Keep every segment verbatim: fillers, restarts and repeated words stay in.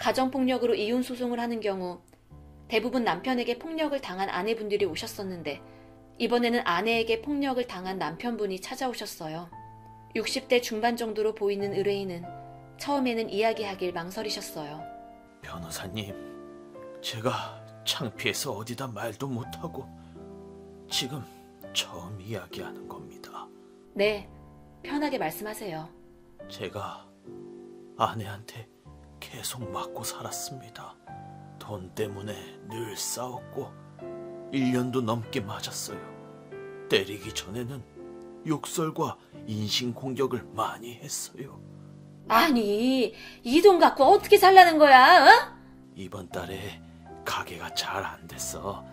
가정폭력으로 이혼 소송을 하는 경우 대부분 남편에게 폭력을 당한 아내분들이 오셨었는데 이번에는 아내에게 폭력을 당한 남편분이 찾아오셨어요. 육십 대 중반 정도로 보이는 의뢰인은 처음에는 이야기하길 망설이셨어요. 변호사님, 제가 창피해서 어디다 말도 못하고 지금 처음 이야기하는 겁니다. 네, 편하게 말씀하세요. 제가 아내한테 계속 맞고 살았습니다. 돈 때문에 늘 싸웠고 일 년도 넘게 맞았어요. 때리기 전에는 욕설과 인신공격을 많이 했어요. 아니, 이 돈 갖고 어떻게 살라는 거야? 어? 이번 달에 가게가 잘 안 됐어.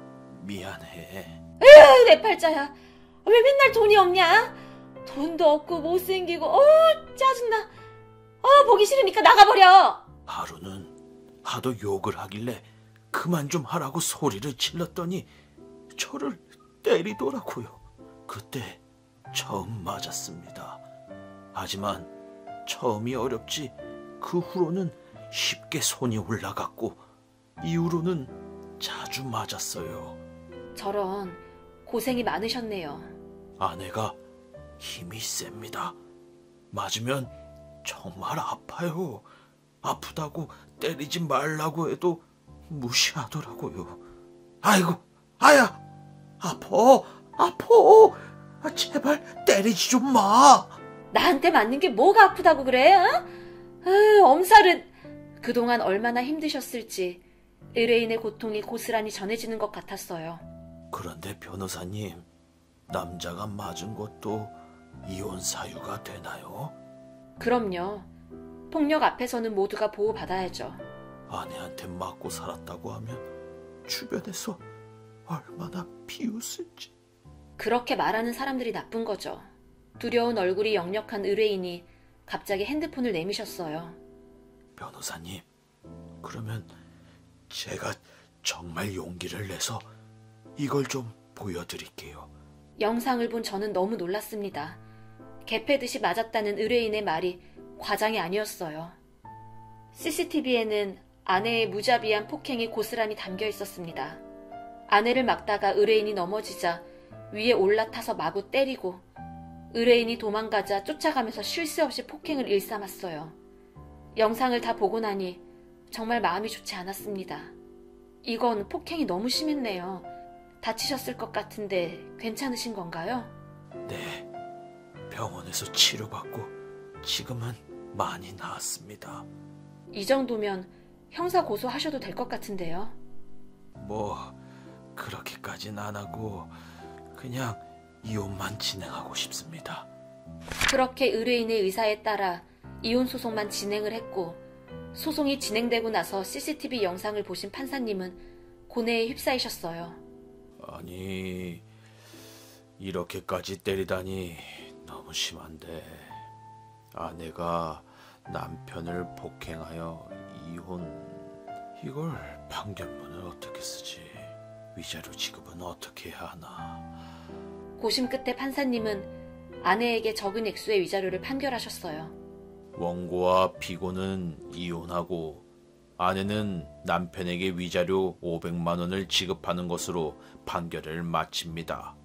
미안해. 에휴, 내 팔자야. 왜 맨날 돈이 없냐? 돈도 없고 못생기고 어 짜증나. 어 보기 싫으니까 나가버려. 하루는 하도 욕을 하길래 그만 좀 하라고 소리를 질렀더니 저를 때리더라고요. 그때 처음 맞았습니다. 하지만 처음이 어렵지 그 후로는 쉽게 손이 올라갔고 이후로는 자주 맞았어요. 저런, 고생이 많으셨네요. 아내가 힘이 셉니다. 맞으면 정말 아파요. 아프다고 때리지 말라고 해도 무시하더라고요. 아이고, 아야, 아파, 아파. 아, 제발 때리지 좀 마. 나한테 맞는 게 뭐가 아프다고 그래? 어? 으, 엄살은. 그동안 얼마나 힘드셨을지 의뢰인의 고통이 고스란히 전해지는 것 같았어요. 그런데 변호사님, 남자가 맞은 것도 이혼 사유가 되나요? 그럼요. 폭력 앞에서는 모두가 보호받아야죠. 아내한테 맞고 살았다고 하면 주변에서 얼마나 비웃을지. 그렇게 말하는 사람들이 나쁜 거죠. 두려운 얼굴이 역력한 의뢰인이 갑자기 핸드폰을 내미셨어요. 변호사님, 그러면 제가 정말 용기를 내서 이걸 좀 보여드릴게요. 영상을 본 저는 너무 놀랐습니다. 개패듯이 맞았다는 의뢰인의 말이 과장이 아니었어요. 씨씨티비에는 아내의 무자비한 폭행이 고스란히 담겨 있었습니다. 아내를 막다가 의뢰인이 넘어지자 위에 올라타서 마구 때리고 의뢰인이 도망가자 쫓아가면서 쉴 새 없이 폭행을 일삼았어요. 영상을 다 보고 나니 정말 마음이 좋지 않았습니다. 이건 폭행이 너무 심했네요. 다치셨을 것 같은데 괜찮으신 건가요? 네, 병원에서 치료받고 지금은 많이 나았습니다. 이 정도면 형사 고소하셔도 될 것 같은데요. 뭐 그렇게까진 안 하고 그냥 이혼만 진행하고 싶습니다. 그렇게 의뢰인의 의사에 따라 이혼 소송만 진행을 했고 소송이 진행되고 나서 씨씨티비 영상을 보신 판사님은 고뇌에 휩싸이셨어요. 아니, 이렇게까지 때리다니 너무 심한데 아내가 남편을 폭행하여 이혼, 이걸 판결문을 어떻게 쓰지? 위자료 지급은 어떻게 해야 하나? 고심 끝에 판사님은 아내에게 적은 액수의 위자료를 판결하셨어요. 원고와 피고는 이혼하고 아내는 남편에게 위자료 오백만 원을 지급하는 것으로 판결을 마칩니다.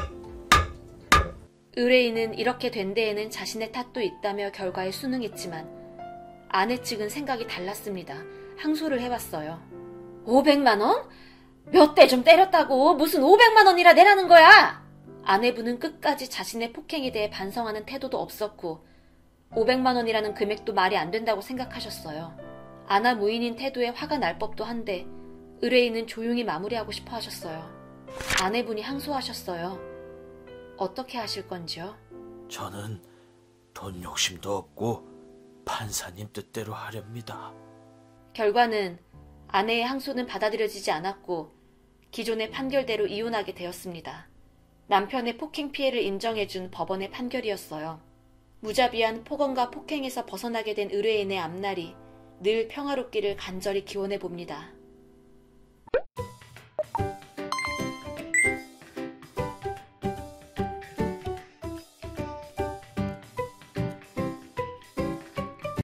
의뢰인은 이렇게 된 데에는 자신의 탓도 있다며 결과에 순응했지만 아내 측은 생각이 달랐습니다. 항소를 해봤어요. 오백만 원? 몇 대 좀 때렸다고 무슨 오백만 원이라 내라는 거야? 아내분은 끝까지 자신의 폭행에 대해 반성하는 태도도 없었고 오백만 원이라는 금액도 말이 안 된다고 생각하셨어요. 아나 무인인 태도에 화가 날 법도 한데 의뢰인은 조용히 마무리하고 싶어 하셨어요. 아내분이 항소하셨어요. 어떻게 하실 건지요? 저는 돈 욕심도 없고 판사님 뜻대로 하렵니다. 결과는 아내의 항소는 받아들여지지 않았고 기존의 판결대로 이혼하게 되었습니다. 남편의 폭행 피해를 인정해준 법원의 판결이었어요. 무자비한 폭언과 폭행에서 벗어나게 된 의뢰인의 앞날이 늘 평화롭기를 간절히 기원해 봅니다.